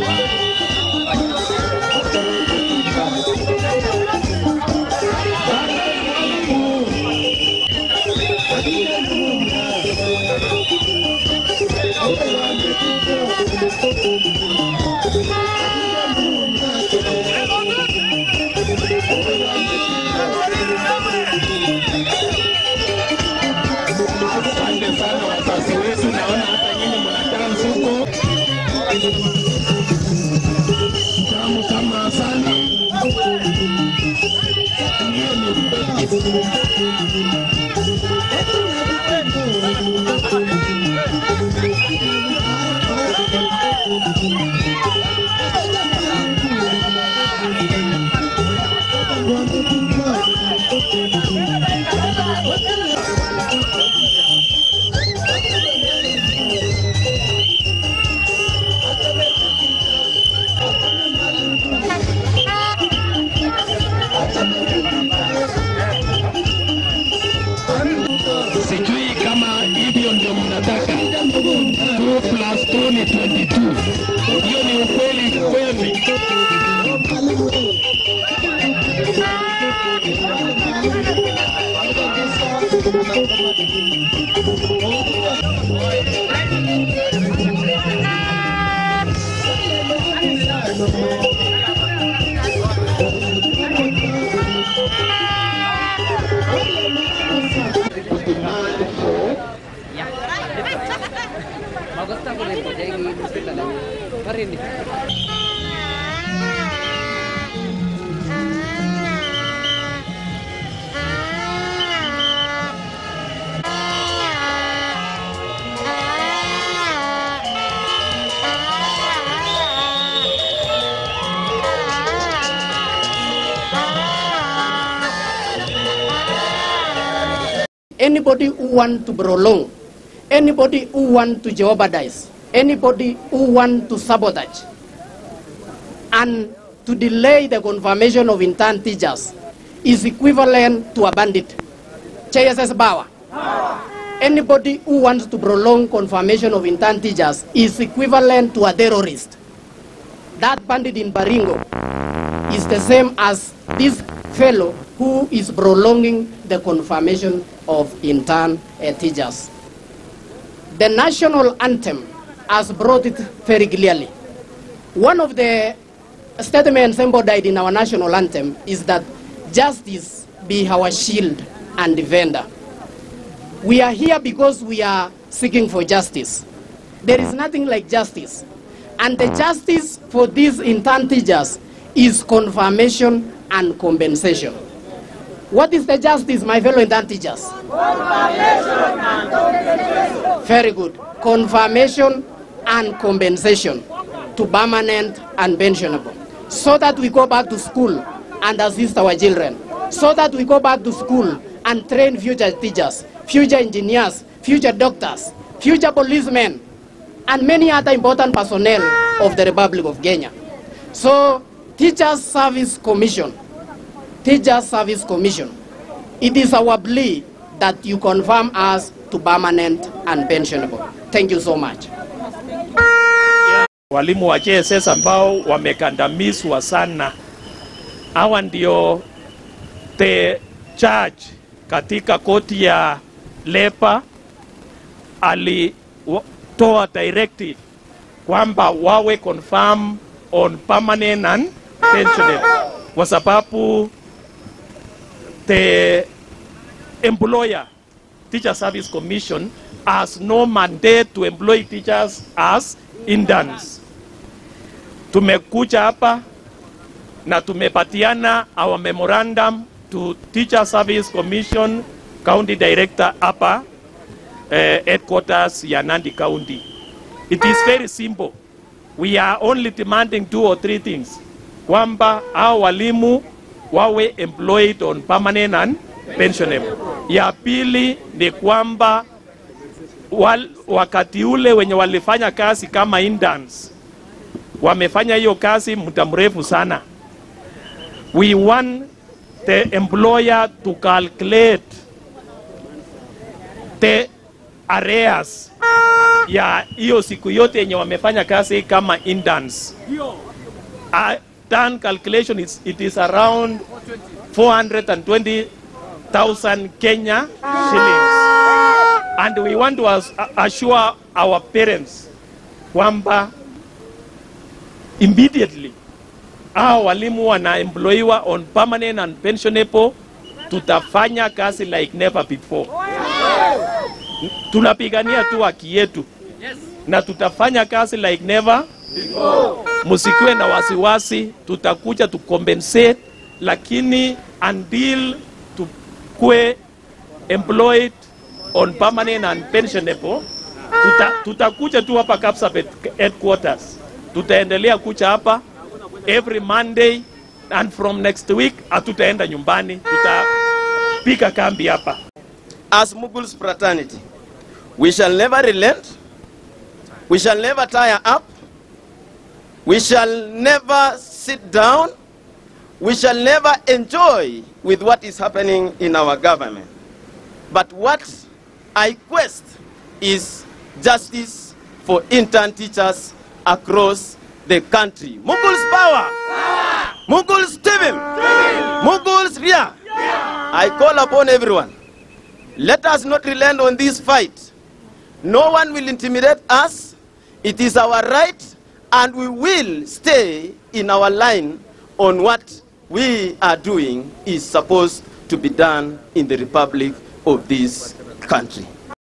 Sijui kama hivyo ndio mnataka. 2 plus 2 ni 22. Hiyo ni ukweli kweli. Anybody who want to prolong, anybody who want to jeopardize, anybody who want to sabotage and to delay the confirmation of intern teachers is equivalent to a bandit. JSS Bawa. Anybody who wants to prolong confirmation of intern teachers is equivalent to a terrorist. That bandit in Baringo is the same as this fellow who is prolonging the confirmation of intern teachers. The national anthem has brought it very clearly. One of the statements embodied in our national anthem is that justice be our shield and defender. We are here because we are seeking for justice. There is nothing like justice. And the justice for these intern teachers is confirmation and compensation. What is the justice, my fellow intern teachers? Confirmation and compensation. Very good. Confirmation and compensation to permanent and pensionable. So that we go back to school and assist our children. So that we go back to school and train future teachers, future engineers, future doctors, future policemen, and many other important personnel of the Republic of Kenya. So, Teachers Service Commission, Teachers Service Commission, it is our plea that you confirm us to permanent and pensionable. Thank you so much. Walimu wa JSS ambao wamekandamizwa sana. Hawa ndio the judge katika koti ya Lepa alitoa directive kwamba wawe confirm on permanent and pensionable, kwa sababu the employer, Teacher Service Commission, has no mandate to employ teachers as interns. Tumekuja hapa na tumepatiana our memorandum to Teacher Service Commission County Director hapa headquarters ya Nandi County. It is very simple. We are only demanding 2 or 3 things. Kwamba hao walimu wawe employed on permanent and pensionable. Ya pili ni kwamba wakati ule wenye walifanya kazi kama interns, wamefanya hiyo kazi muda mrefu sana. We want the employer to calculate the arrears ya hiyo siku yote yenye wamefanya kazi kama interns. Done calculation it is around 420,000 Kenya shillings. And we want to assure our parents kwamba immediately hao walimu wanaemployiwa on permanent and pensionable, tutafanya kazi like never before. Tunapigania tu haki yetu na tutafanya kazi like never before. Musikiwe na wasiwasi, tutakuja to compensate, lakini until tukue employed on permanent and pensionable, tutakuja tu hapa Kapsabet Headquarters. Tutaendelea kuja hapa every Monday, and from next week hatutaenda nyumbani, tutapika kambi hapa. As Mughals fraternity, we shall never relent, we shall never tire up, we shall never sit down, we shall never enjoy with what is happening in our government. But what I quest is justice for intern teachers across the country. Mughals power! Mughals Steven! Mughals Ria! I call upon everyone. Let us not relent on this fight. No one will intimidate us. It is our right, and we will stay in our line on what we are doing is supposed to be done in the Republic of this country.